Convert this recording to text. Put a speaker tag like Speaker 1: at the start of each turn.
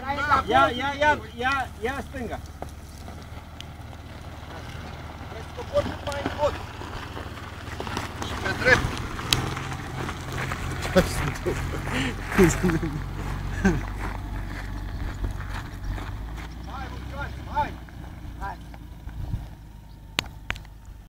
Speaker 1: Ia stânga.
Speaker 2: Trebuie să cobori cât mai încot. Și pe drept.
Speaker 3: Ce-a